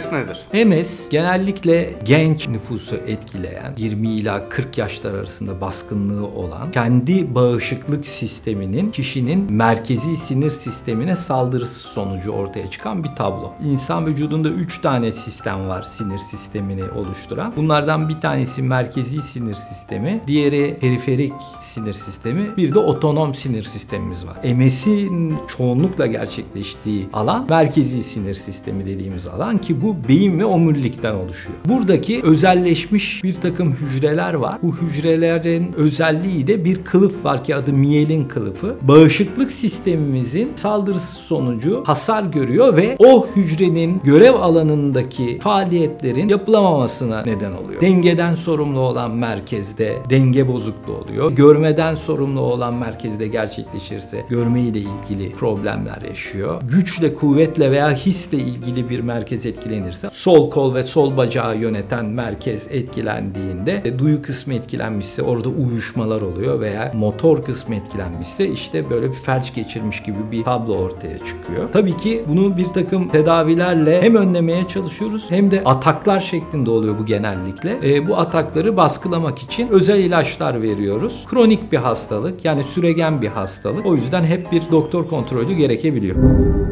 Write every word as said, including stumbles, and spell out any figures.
S nedir? M S genellikle genç nüfusu etkileyen, yirmi ila kırk yaşlar arasında baskınlığı olan, kendi bağışıklık sisteminin kişinin merkezi sinir sistemine saldırısı sonucu ortaya çıkan bir tablo. İnsan vücudunda üç tane sistem var sinir sistemini oluşturan. Bunlardan bir tanesi merkezi sinir sistemi, diğeri periferik sinir sistemi, bir de otonom sinir sistemimiz var. M S'in çoğunlukla gerçekleştiği alan merkezi sinir sistemi dediğimiz alan ki bu beyin ve omurilikten oluşuyor. Buradaki özelleşmiş bir takım hücreler var. Bu hücrelerin özelliği de bir kılıf var ki adı miyelin kılıfı. Bağışıklık sistemimizin saldırısı sonucu hasar görüyor ve o hücrenin görev alanındaki faaliyetlerin yapılamamasına neden oluyor. Dengeden sorumlu olan merkezde denge bozukluğu oluyor. Görmeden sorumlu olan merkezde gerçekleşirse görmeyle ilgili problemler yaşıyor. Güçle, kuvvetle veya hisle ilgili bir merkez etkilenirse sol kol ve sol bacağı yöneten merkez etkilendiğinde e, duyu kısmı etkilenmişse orada uyuşmalar oluyor veya motor kısmı etkilenmişse işte böyle bir felç geçirmiş gibi bir tablo ortaya çıkıyor. Tabii ki bunu bir takım tedavilerle hem önlemeye çalışıyoruz hem de ataklar şeklinde oluyor bu genellikle. E, bu atakları baskılamak için özel ilaçlar veriyoruz. Kronik bir hastalık yani süregen bir hastalık. O yüzden hep bir doktor kontrolü gerekebiliyor.